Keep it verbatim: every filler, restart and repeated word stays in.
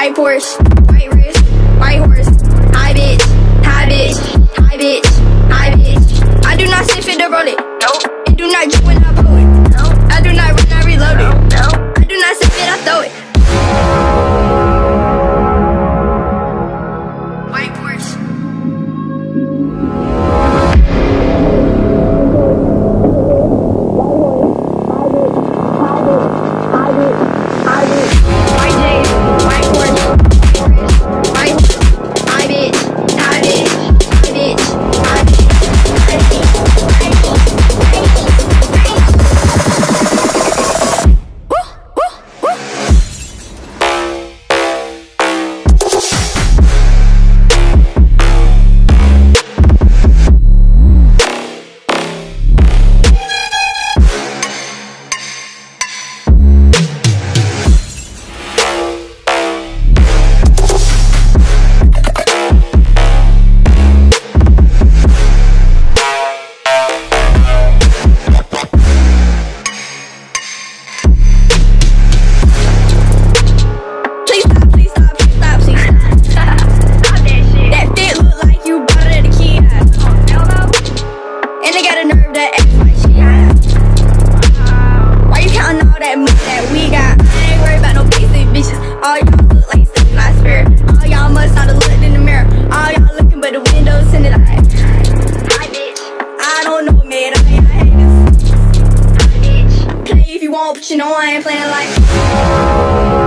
White Porsche, white wrist, white horse. Hi bitch, hi bitch, hi bitch, hi bitch. I do not sit fit to roll it. Nope. It do not drip when I pull it. Nope. I do not run, I reload it. Nope. I do not sit fit, I throw it. White Porsche. All y'all look like stuff I swear. All y'all must not have looked in the mirror. All y'all looking but the windows in it like hi bitch. I don't know man, all y'all haters. Hi bitch. Play if you want, but you know I ain't playing like